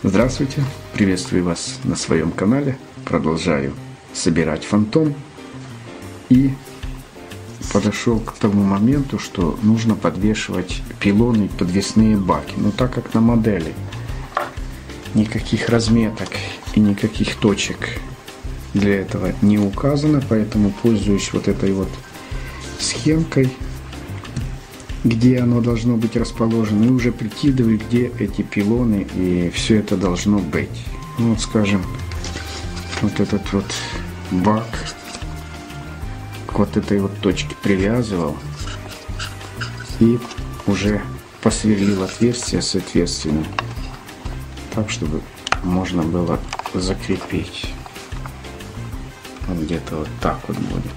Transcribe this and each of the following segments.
Здравствуйте, приветствую вас на своем канале. Продолжаю собирать фантом. И подошел к тому моменту, что нужно подвешивать пилоны и подвесные баки. Но так как на модели никаких разметок и никаких точек для этого не указано, поэтому пользуюсь вот этой вот схемкой, где оно должно быть расположено, и уже прикидываю, где эти пилоны и все это должно быть. Ну, вот, скажем, вот этот вот бак к вот этой вот точке привязывал и уже посверлил отверстие соответственно, так, чтобы можно было закрепить. Вот где-то вот так вот будет.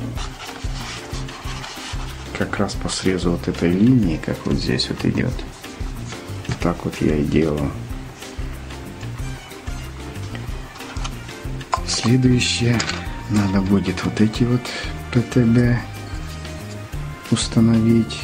Как раз по срезу вот этой линии, как вот здесь вот идет. Так вот я и делаю. Следующее, надо будет вот эти вот ПТБ установить.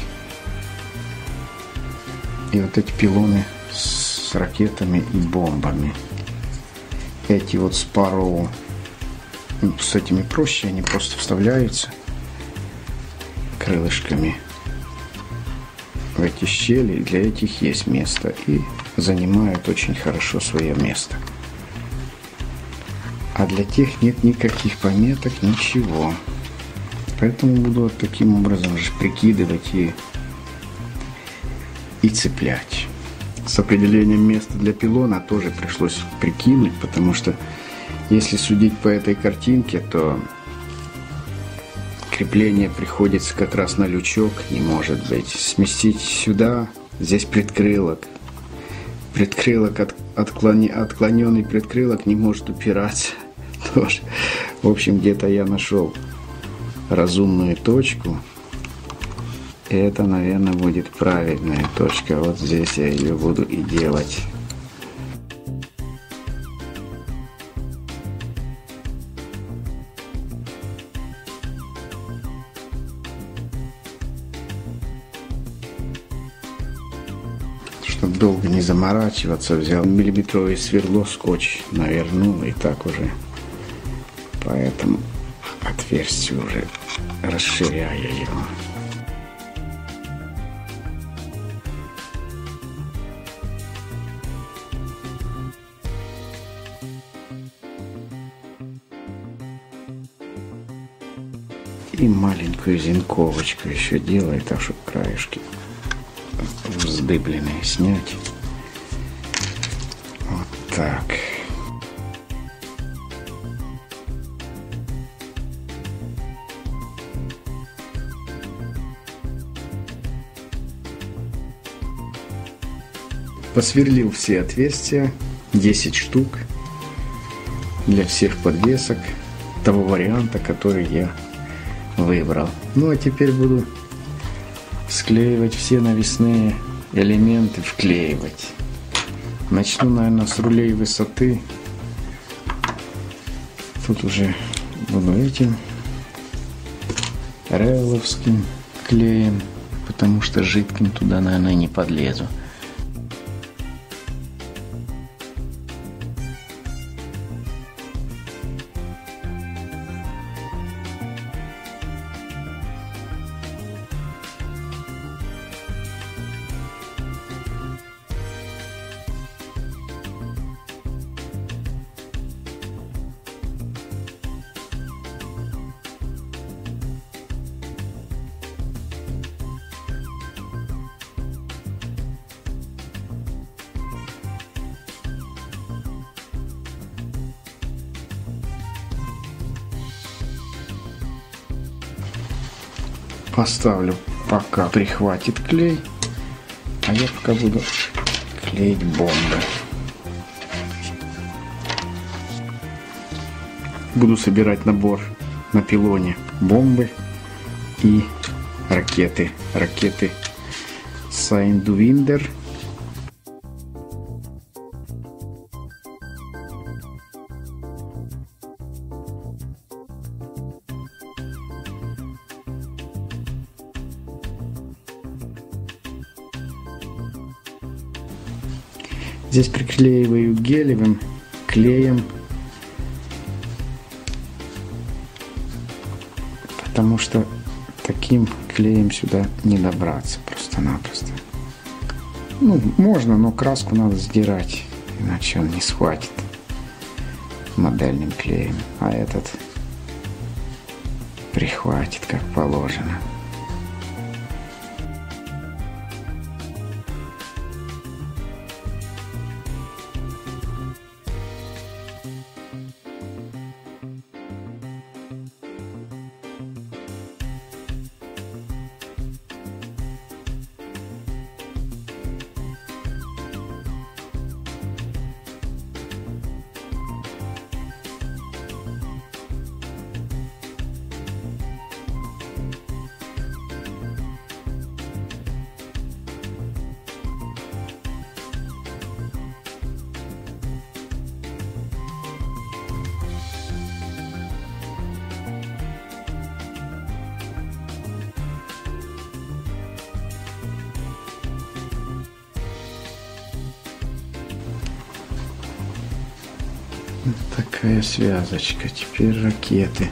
И вот эти пилоны с ракетами и бомбами. Эти вот с Sparrow, с этими проще, они просто вставляются крылышками в эти щели. Для этих есть место и занимают очень хорошо свое место. А для тех нет никаких пометок, ничего. Поэтому буду вот таким образом же прикидывать и цеплять. С определением места для пилона тоже пришлось прикинуть, потому что если судить по этой картинке, то крепление приходится как раз на лючок, не может быть. Сместить сюда, здесь предкрылок. Предкрылок, отклоненный предкрылок не может упираться. Тоже. В общем, где-то я нашел разумную точку. И это, наверное, будет правильная точка. Вот здесь я ее буду и делать. Чтобы долго не заморачиваться, взял миллиметровое сверло, скотч навернул и так уже. Поэтому отверстие уже расширяю его. И маленькую зенковочку еще делаю, так чтобы краешки вздыбленные снять. Вот так. Посверлил все отверстия, 10 штук для всех подвесок того варианта, который я выбрал. Ну а теперь буду склеивать все навесные элементы, вклеивать. Начну, наверное, с рулей высоты. Тут уже буду этим реловским клеем, потому что жидким туда, наверное, не подлезу. Поставлю, пока прихватит клей, а я пока буду клеить бомбы. Буду собирать набор на пилоне бомбы и ракеты. Ракеты Sidewinder. Здесь приклеиваю гелевым клеем, потому что таким клеем сюда не добраться просто-напросто. Ну, можно, но краску надо сдирать, иначе он не схватит модельным клеем, а этот прихватит как положено. Вот такая связочка. Теперь ракеты.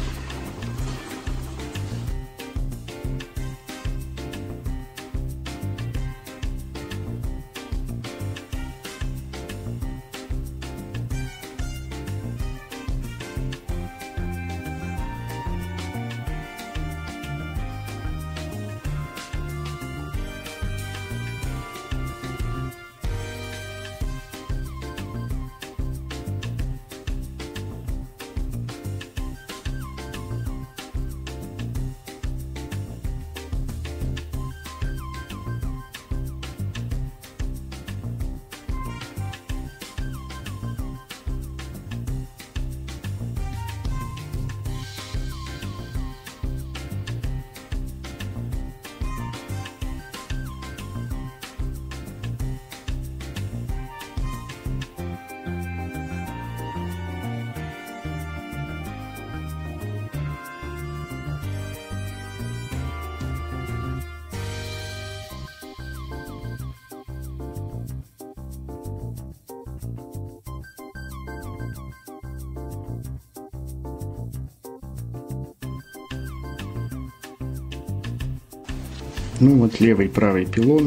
Ну вот левый и правый пилоны.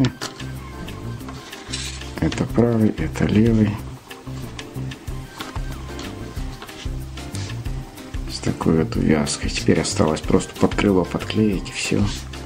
Это правый, это левый. С такой вот увязкой. Теперь осталось просто под крыло подклеить и все.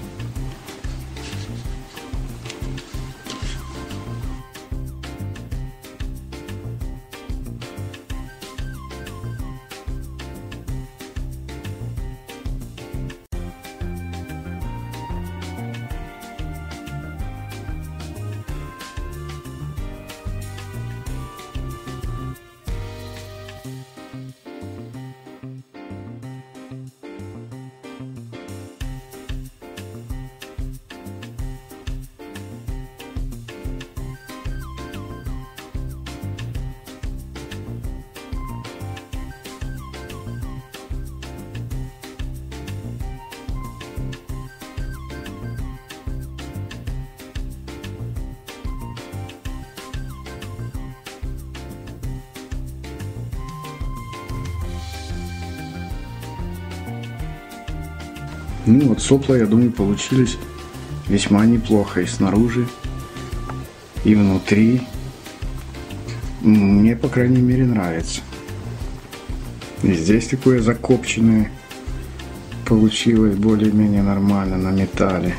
Ну вот сопла, я думаю, получились весьма неплохо и снаружи, и внутри. Мне, по крайней мере, нравится. И здесь такое закопченное получилось более-менее нормально на металле.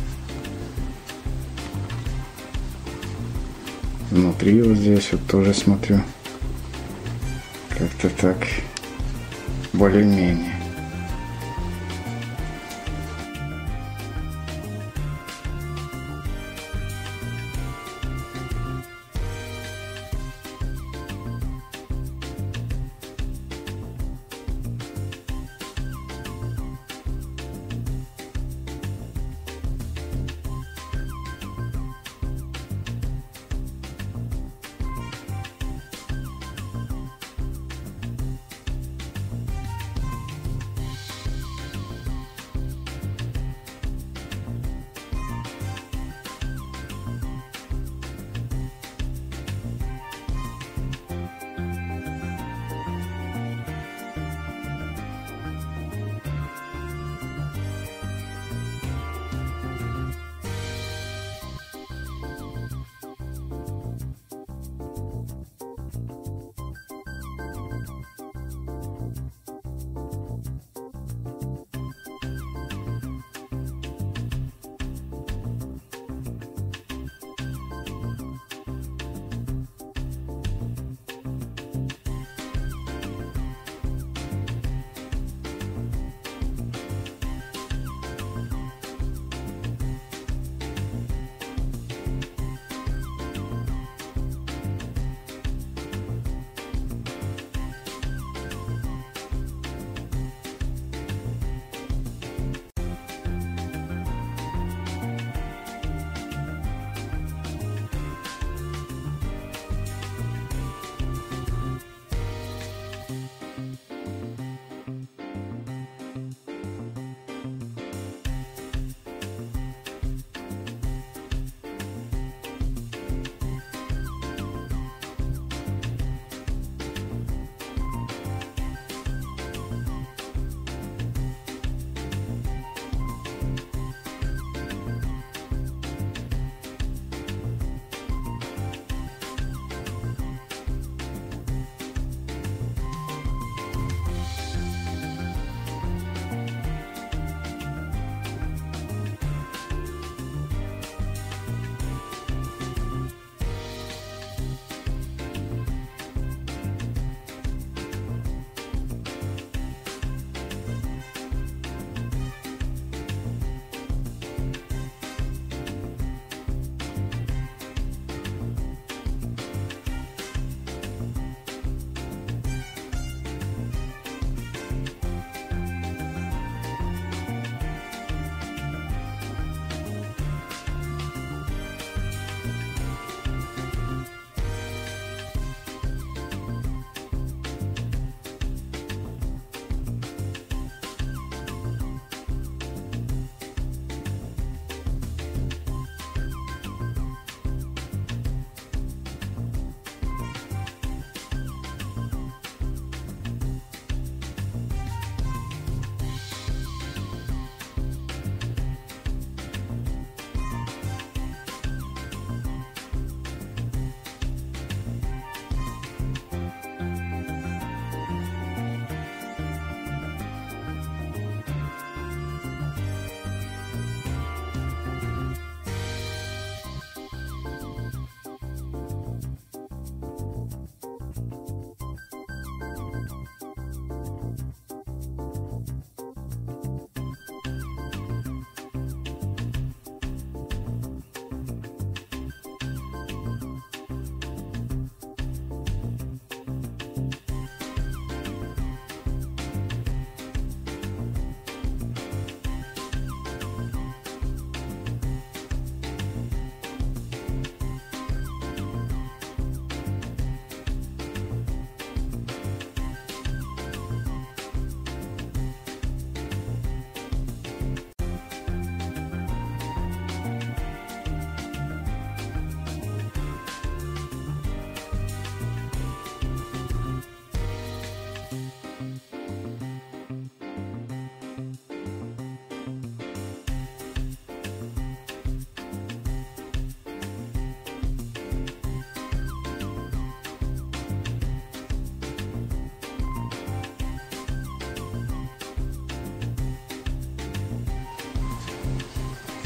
Внутри вот здесь вот тоже смотрю. Как-то так более-менее.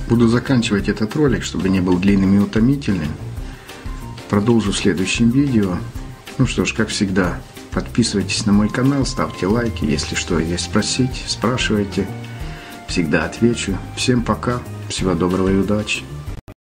Буду заканчивать этот ролик, чтобы не был длинным и утомительным. Продолжу в следующем видео. Ну что ж, как всегда, подписывайтесь на мой канал, ставьте лайки. Если что есть спросить, спрашивайте. Всегда отвечу. Всем пока. Всего доброго и удачи.